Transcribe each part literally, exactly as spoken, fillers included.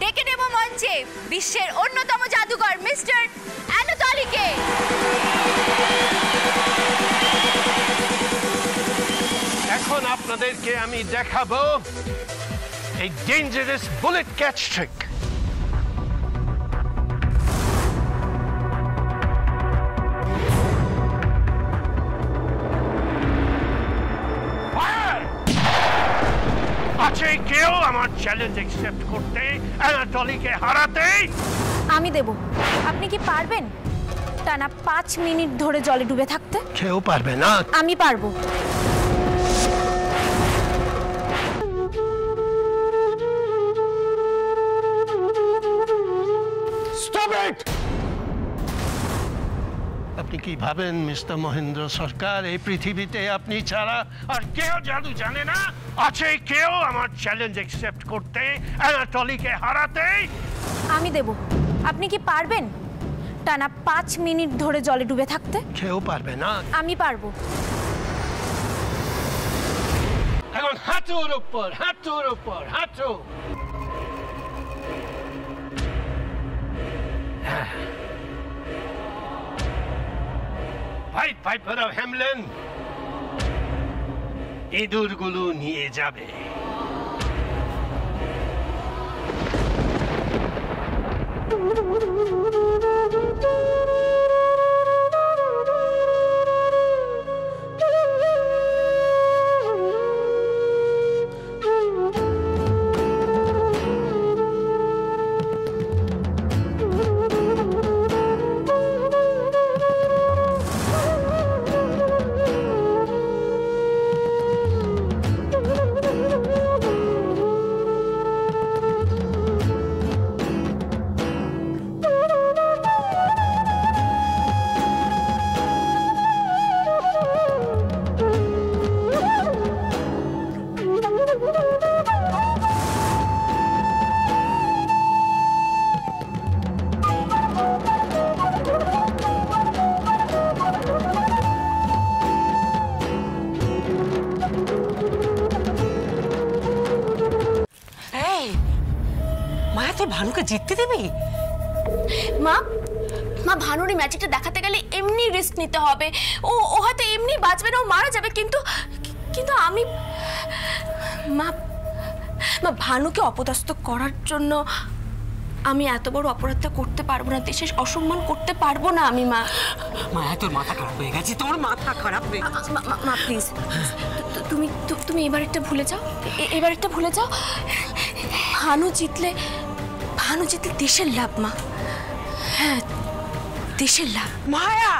ডেকে নেব মঞ্চে বিশ্বের অন্যতম জাদুকর মিস্টার অ্যানাটলিকে। এখন আপনাদেরকে আমি দেখাবো এই ডেঞ্জারাস বুলেট ক্যাচ ট্রিক। আছে কেউ আমার চ্যালেঞ্জ অ্যাকসেপ্ট করতে, অ্যানাটলিকে হারাতে? আমি দেব। আপনি কি পারবেন টানা পাঁচ মিনিট ধরে জলে ডুবে থাকতে? কেউ পারবে না। আমি পারবো। Stop it! আপনি কি ভাবেন মিস্টার মহেন্দ্র সরকার এই পৃথিবীতে আপনি ছাড়া আর কেউ জাদু জানে না? আছে কেউ আমার চ্যালেঞ্জ অ্যাকসেপ্ট করতে, অ্যানাটলিকে হারাতে? আমি দেব। আপনি কি পারবেন টানা পাঁচ মিনিট ধরে জলে ডুবে থাকতে? কেউ পারবে না। আমি পারবো। এখন হাঁটুর উপর, হাঁটুর উপর, হাঁটু। Pied Piper of Hamelin, ইঁদুরগুলো নিয়ে যাবে। ভানুকে জিততে দিবি? মা মা ভানুর এই ম্যাজিকটা দেখাতে গেলে এমনি রিস্ক নিতে হবে। ও ও হয়তো এমনি বাঁচবে না, ও মারা যাবে। কিন্তু কিন্তু আমি মা মা ভানুকে অপদস্থ করার জন্য আমি এত বড় অপরাধটা করতে পারবো না, দেশের অসম্মান করতে পারবো না আমি। মা মায়া তোর মাথা খারাপ হয়ে গেছে, তোর মাথা খারাপ হয়ে গেছে। মা প্লিজ তুমি তুমি এবার একটা ভুলে যাও, এবার একটা ভুলে যাও। ভানু জিতলে ভানু জিতলে দেশের লাভ মা। হ্যাঁ দেশের লাভ। মায়া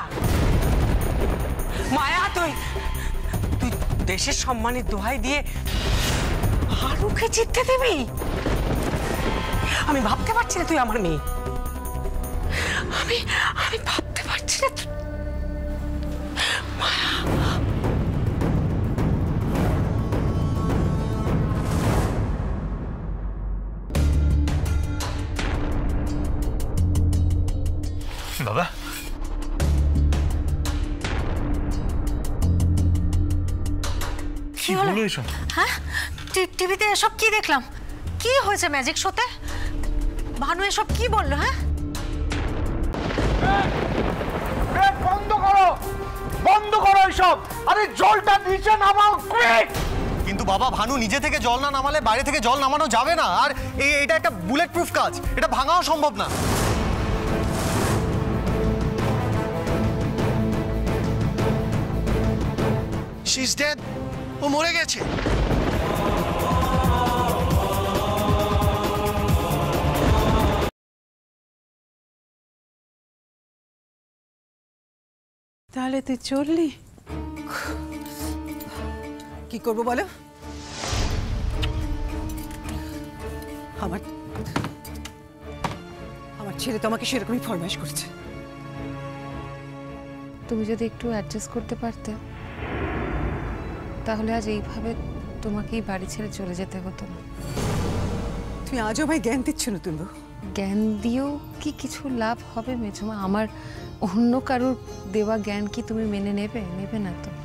মায়া তুই তুই দেশের সম্মানের দোহাই দিয়ে ভানুকে জিততে দিবি? আমি ভাবতে পারছি না তুই আমার মেয়ে। আমি আমি ভাবতে পারছি না। বাবা কি হলো এসব? হ্যাঁ টিভিতে এসব কি দেখলাম? কি হয়েছে ম্যাজিক শোতে? ভানু এসব কি বললো? হ্যাঁ বন্ধ করো, বন্ধ করো এসব। আরে জলটা নিচে নামাও কুইক। কিন্তু বাবা ভানু নিজে থেকে জল না নামালে বাইরে থেকে জল নামানো যাবে না। আর এটা একটা বুলেট প্রুফ কাজ, এটা ভাঙাও সম্ভব না। She is dead. ও মরে গেছে। তাহলে তুই চললি? কি করবো বলো? আমার আমার ছেলে তো আমাকে সেরকমই ফরমাইশ করছে। তুমি যদি একটু অ্যাডজাস্ট করতে পারতে তাহলে আজ এইভাবে তোমাকেই বাড়ি ছেড়ে চলে যেতে হতো না। তুমি আজও ভাই জ্ঞান দিচ্ছ না তুমি? জ্ঞান দিয়েও কি কিছু লাভ হবে মেজমা? আমার অন্য কারোর দেওয়া জ্ঞান কি তুমি মেনে নেবে? নেবে না তো।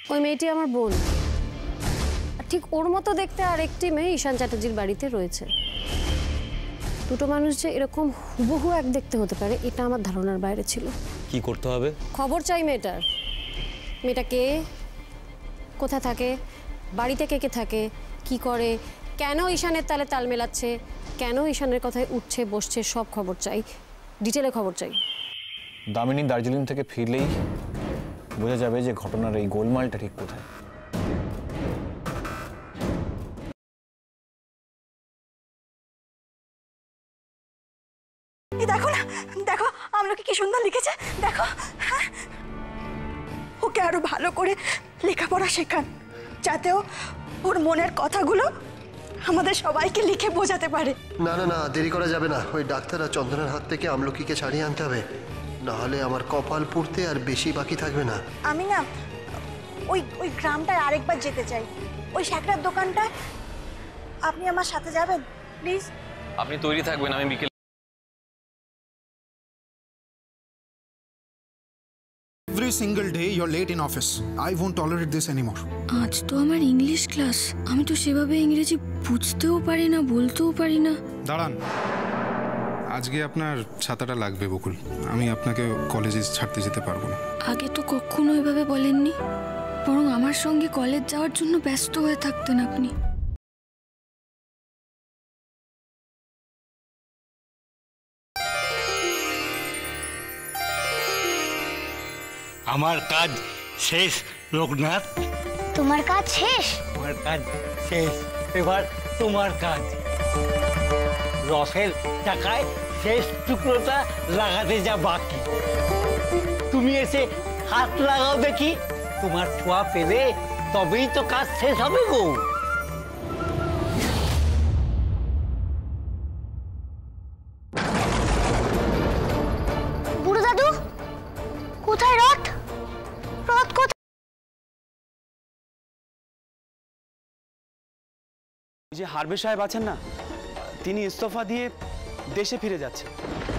ওই মেয়েটি আমার বোন। ঠিক ওর মতো দেখতে আরেকটি মেয়ে ঈশান চ্যাটার্জির বাড়িতে রয়েছে। দুটো মানুষ যে এরকম হুবহু এক দেখতে হতে পারে এটা আমার ধারণার বাইরে ছিল। কি করতে হবে? খবর চাই মেয়েটার। মেয়েটা কে, কোথায় থাকে, বাড়িতে কে কে থাকে, কি করে, কেন ঈশানের তালে তাল মেলাচ্ছে, কেন ঈশানের কথায় উঠছে বসছে, সব খবর চাই, ডিটেলে খবর চাই। দামিনী দার্জিলিং থেকে ফিরলেই বোঝা যাবে যে ঘটনার এই গোলমালটা ঠিক কোথায়। দেখো না, দেখো আমলকি কি সুন্দর লিখেছে, দেখো। হ্যাঁ, ওকে আরো ভালো করে লেখাপড়া শেখান, যাতেও ওর মনের কথাগুলো আমাদের সবাইকে লিখে বোঝাতে পারে। না না না, দেরি করা যাবে না। ওই ডাক্তার আর চন্দনের হাত থেকে আমলকিকে ছাড়িয়ে আনতে হবে, না হলে আমার কপাল পুড়তে আর বেশি বাকি থাকবে না। আমি না ওই ওই গ্রামটায় আরেকবার যেতে চাই, ওই শ্যাকরার দোকানটায়। আপনি আমার সাথে যাবেন প্লিজ? আপনি তৈরি থাকবেন, আমি বিকেল। Every single day you're late in office. I won't tolerate this anymore. আজ তো আমার ইংলিশ ক্লাস, আমি তো সেভাবে ইংরেজি বুঝতেও পারি না, বলতেও পারি না। দাঁড়ান, আজকে আপনার ছাতাটা লাগবে বকুল। আমি আপনাকে কলেজে ছাড়তে যেতে পারবো না। আগে তো কখনো এভাবে বলেননি, বরং আমার সঙ্গে কলেজ যাওয়ার জন্য ব্যস্ত হয়ে থাকতেন আপনি। আমার কাজ শেষ লোকনাথ। তোমার কাজ শেষ? আমার কাজ শেষ, এবার তোমার কাজ। রসের চাকায় শেষ টুকরোটা লাগাতে যা বাকি। তুমি এসে হাত লাগাও দেখি, তোমার ছোঁয়া পেলে তবেই তো কাজ শেষ হবে গো। বুড়ো দাদু কোথায়? রথ রথ কোথায়? যে হারবে সাহেব আছেন না, তিনি ইস্তফা দিয়ে দেশে ফিরে যাচ্ছেন।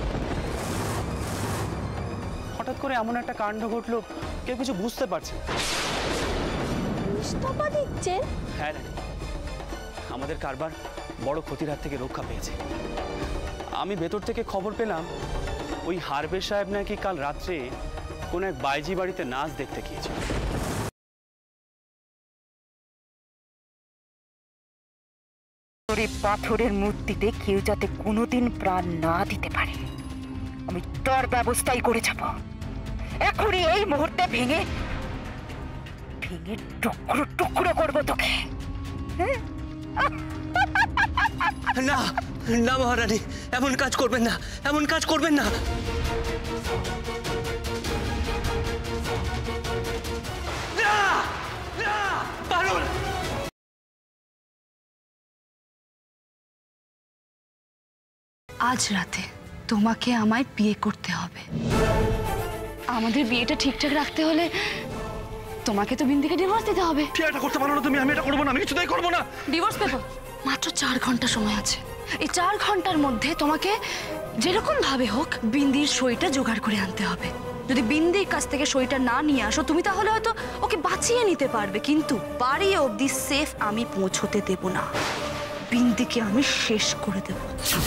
হঠাৎ করে এমন একটা কাণ্ড ঘটলো, কেউ কিছু বুঝতে পারছে না। ইস্তফা দিচ্ছেন? হ্যাঁ রানী, আমাদের কারবার বড় ক্ষতির হাত থেকে রক্ষা পেয়েছে। আমি ভেতর থেকে খবর পেলাম ওই হারবে সাহেব নাকি কাল রাত্রে কোন এক বাইজি বাড়িতে নাচ দেখতে গিয়েছিল। পাথরের মূর্তিতে কেউ যাতে কোনোদিন প্রাণ না দিতে পারে, আমি তার ব্যবস্থাই করে যাব। এখনই এই মুহূর্তে ভেঙে ভেঙে টুকরো টুকরো করবো তোকে। না না মহারানী, এমন কাজ করবেন না, এমন কাজ করবেন না। আজ রাতে তোমাকে আমায় বিয়ে করতে হবে। আমাদের বিয়েটা ঠিকঠাক রাখতে হলে তোমাকে তো বিন্দিকে ডিভোর্স দিতে হবে। ঠিক এটা করতে পারো না তুমি, আমি এটা করবো না, আমি কিছুতেই করবো না। ডিভোর্স পেপার মাত্র চার ঘন্টা সময় আছে। এই চার ঘন্টার মধ্যে তোমাকে যেরকম ভাবে হোক বিন্দির সইটা জোগাড় করে আনতে হবে। যদি বিন্দির কাছ থেকে সইটা না নিয়ে আসো তুমি, তাহলে হয়তো ওকে বাঁচিয়ে নিতে পারবে, কিন্তু বাড়ি অবধি সেফ আমি পৌঁছতে দেব না। বিন্দিকে আমি শেষ করে দেব।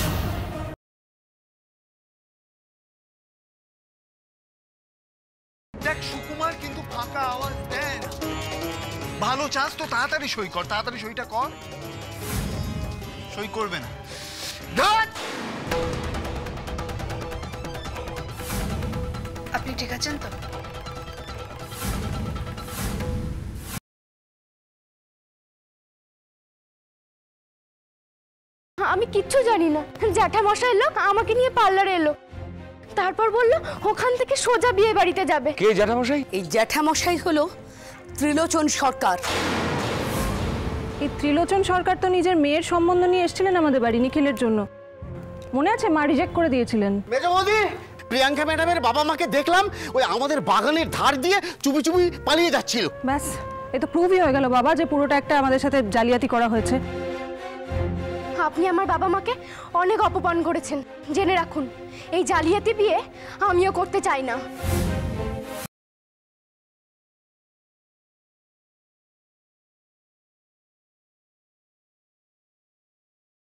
দেখ সুকুমার কিন্তু ফাঁকা আওয়াজ দেন। ভালো চাস তো তাড়াতাড়ি সই কর, তাড়াতাড়ি সইটা কর। সই করবে না। আপনি ঠিক আছেন তো? আমি কিচ্ছু জানি না। জ্যাঠামশাই এলো, আমাকে নিয়ে পার্লারে এলো, তারপর বললো ওখান থেকে সোজা বিয়ে বাড়িতে যাবে। কে জ্যাঠামশাই? এই জ্যাঠামশাই হলো ত্রিলোচন সরকার। এই ত্রিলোচন সরকার তো নিজের মেয়ের সম্বন্ধ নিয়ে এসেছিলেন আমাদের বাড়ি নিখিলের জন্য, মনে আছে? মা রিজেক্ট করে দিয়েছিলেন। মেজবৌদি, প্রিয়াঙ্কা ম্যাডামের বাবা মাকে দেখলাম ওই আমাদের বাগানের ধার দিয়ে চুপি চুপি পালিয়ে যাচ্ছিল। ব্যাস, এ তো প্রুভই হয়ে গেল বাবা যে পুরোটা একটা আমাদের সাথে জালিয়াতি করা হয়েছে। আপনি আমার বাবা মাকে অনেক অপমান করেছেন, জেনে রাখুন। এই জালিয়াতি বিয়ে আমিও করতে চাই না।